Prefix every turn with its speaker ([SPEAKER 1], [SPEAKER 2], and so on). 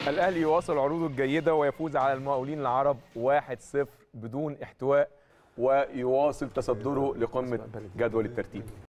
[SPEAKER 1] الأهلي يواصل عروضه الجيدة ويفوز على المقاولين العرب 1-0 بدون احتواء، ويواصل تصدره لقمة جدول الترتيب.